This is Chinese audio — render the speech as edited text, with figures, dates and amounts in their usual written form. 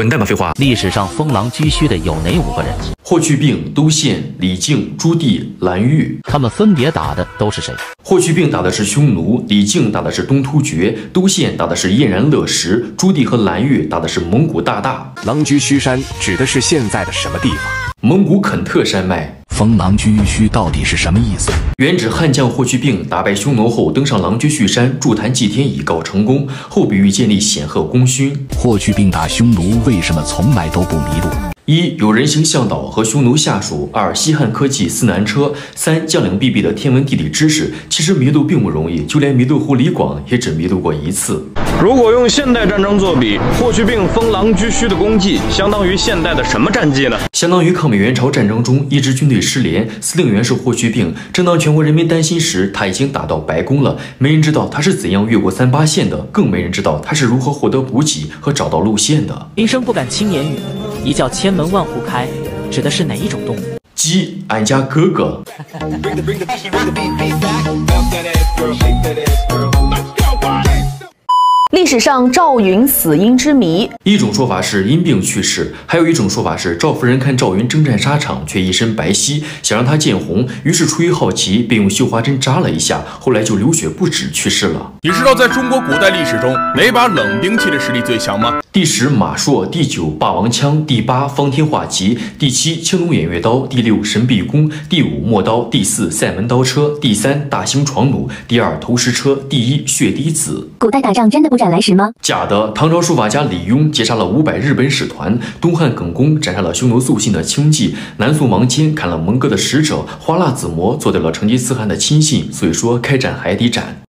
滚蛋吧，废话！ 历史上封狼居胥的有哪5个人？ 霍去病、窦宪、李靖、朱棣、蓝玉。 他们分别打的都是谁？ 霍去病打的是匈奴，李靖打的是东突厥，窦宪打的是燕然勒石，朱棣和蓝玉打的是蒙古大大。 狼居胥山指的是现在的什么地方？ 蒙古肯特山脉。 封狼居胥到底是什么意思？ 原指汉将霍去病打败匈奴后登上狼居胥山筑坛祭天以告成功，后比喻建立显赫功勋。 霍去病打匈奴为什么从来都不迷路 ？1. 有人形向导和匈奴下属；2. 西汉科技4难车；3. 将领必备的天文地理知识。其实迷路并不容易，就连迷路户李广也只迷路过1次。 如果用现代战争作比，霍去病封狼居胥的功绩相当于现代的什么战绩呢？ 相当于抗美援朝战争中一支军队失联，司令员是霍去病。正当全国人民担心时，他已经打到白宫了。没人知道他是怎样越过38线的，更没人知道他是如何获得补给和找到路线的。 平生不敢轻言语，一叫千门万户开，指的是哪一种动物？ 鸡，俺家哥哥。 历史上赵云死因之谜， 一种说法是因病去世，还有一种说法是赵夫人看赵云征战沙场，却一身白皙，想让他见红，于是出于好奇，便用绣花针扎了一下，后来就流血不止去世了。 你知道在中国古代历史中哪把冷兵器的实力最强吗？ 第10马槊，第9霸王枪，第8方天画戟，第7青龙偃月刀，第6神臂弓，第5陌刀，第4塞门刀车，第3大兴床弩，第2投石车，第1血滴子。 古代打仗真的不斩来使吗？ 假的。唐朝书法家李邕截杀了500日本使团，东汉耿恭斩杀了匈奴肃信的轻骑，南宋王坚砍了蒙哥的使者，花剌子模做掉了成吉思汗的亲信，所以说开战还得斩。